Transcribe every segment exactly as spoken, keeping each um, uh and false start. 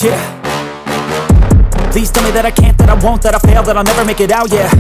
Yeah. Please tell me that I can't, that I won't, that I fail, that I'll never make it out, yeah.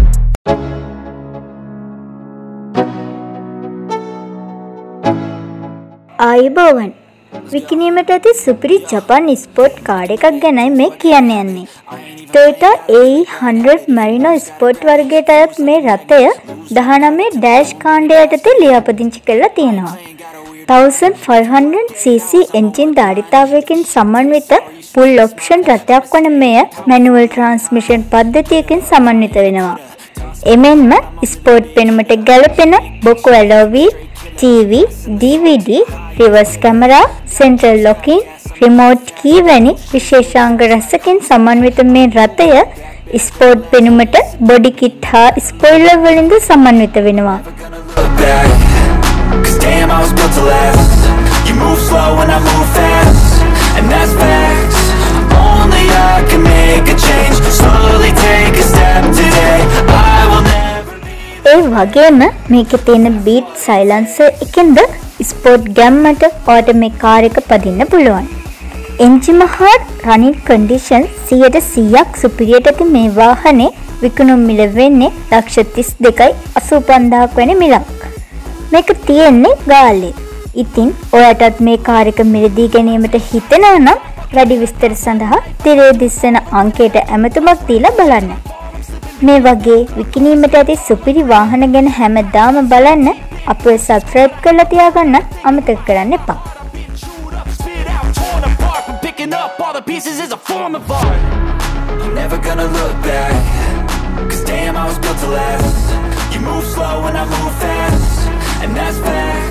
ආයුබෝවන් විකිණීමට ඇති සුපිරි Japan sport car එකක් ගැනයි මේ කියන්න යන්නේ. Toyota A E one hundred Marino sport වර්ගයට අයත් මේ රථය දහනවය ඩෑෂ් කාණ්ඩය යටතේ ලියාපදිංචි කරලා තියෙනවා. fifteen hundred C C engine ධාරිතාවයකින් සමන්විත full option රථයක් වන මෙය manual transmission පද්ධතියකින් සමන්විත වෙනවා. එමෙන්ම ස්පෝර්ට් පෙනුමට ගැලපෙන බොකු alloy wheel, T V, D V D, reverse camera, central locking, remote key වැනි විශේෂාංග රැසකින් සමන්විත මේ රථය ස්පෝර්ට් පෙනුමට බොඩි කිට් හා ස්පොයිලර් වලින්ද සමන්විත වෙනවා. ඒ වගේම මේකේ තියෙන බීට් සයිලන්සර් එකෙන්ද ස්පෝර්ට් ගැම්මට ඔයාලට මේ කාර් එක පදින්න පුළුවන්. එන්ජිම හා running condition one hundred percent සුපිරියට ඇති මේ වාහනේ විකුණුම් මිල වෙන්නේ ලක්ෂ තිස් දෙකයි අසූ පන්දාහක් වැනි මිලක්. මේක තියෙන්නේ ගාල්ලේ. ඉතින් ඔයාටත් මේ කාර් එක මිලදී ගැනීමට හිතෙනවා නම් වැඩි විස්තර සඳහා තිරේ දිස්සන අංකයට ඇමතුමක් දීලා බලන්න. මේ වගේ විකිණීමට ඇති සුපිරි වාහන ගැන හැමදාම බලන්න අපේ subscribe කරලා තියාගන්න අමතක කරන්න එපා. I'm never gonna look back, 'cause damn I was built to last. You move slow and I move fast, and that's fact.